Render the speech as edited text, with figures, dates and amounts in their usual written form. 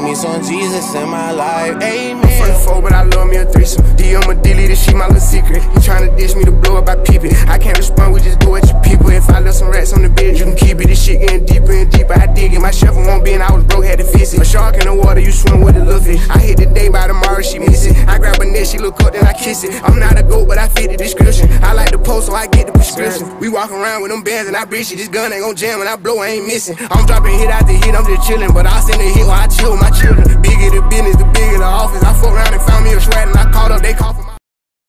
me some Jesus in my life, amen. I'm from the 4, but I love me a threesome. DM a delete this shit, my little secret. He tryna dish me to blow up, I peep it. I can't respond, we just go at your people. If I left some rats on the bed, you can keep it. This shit getting deeper and deeper, I dig it. My shovel won't be and I was broke, had to fix it. A shark in the water, you swim with a little fish. I hit the day, by tomorrow she miss it. I grab her neck, she look up, then I kiss it. I'm not a goat, but I fit the description. I like the post, so I get the prescription. We walk around with them bands and I bitch it. This gun ain't gon' jam when I blow, I ain't missing. I'm dropping hit after hit, I'm just chillin'. But I send a hit while I chill with my children. Bigger the business, the bigger the office. I fuck around and found me a swag and I called up, they call for my